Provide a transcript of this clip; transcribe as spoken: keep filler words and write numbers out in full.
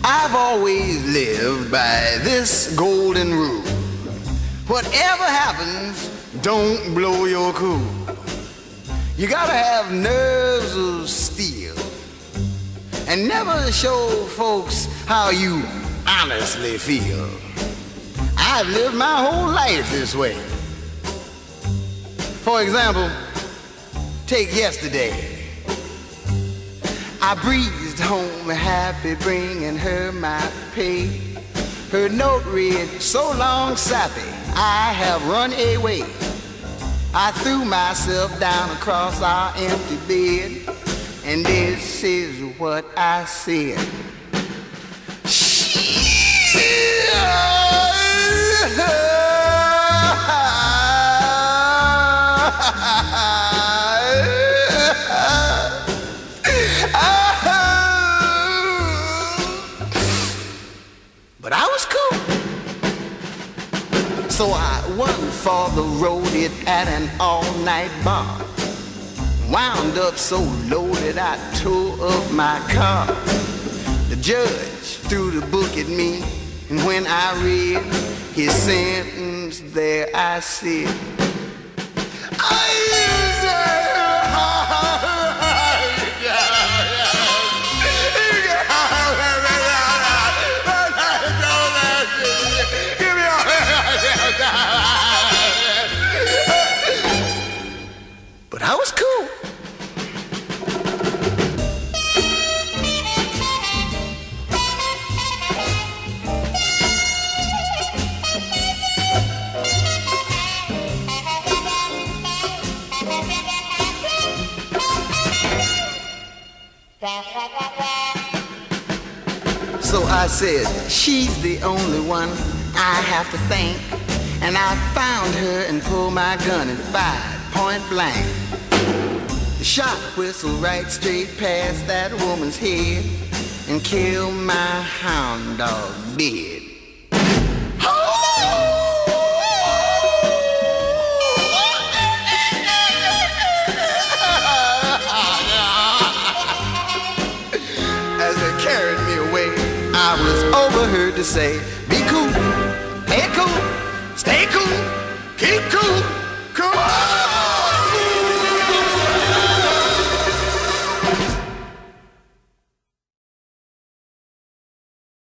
I've always lived by this golden rule. Whatever happens, don't blow your cool. You gotta have nerves of steel and never show folks how you honestly feel. I've lived my whole life this way. For example, take yesterday. I breezed home happy, bringing her my pay. Her note read, so long, sappy, I have run away. I threw myself down across our empty bed, and this is what I said. But I was cool. So I went for the road it at an all-night bar. Wound up so loaded I tore up my car. The judge threw the book at me, and when I read his sentence, there I said, but I was cool. So I said, she's the only one I have to thank. And I found her and pulled my gun and fired point blank. The shot whistled right straight past that woman's head and killed my hound dog dead. As they carried me away, I was overheard to say, be cool, play it cool, stay cool, keep cool, cool.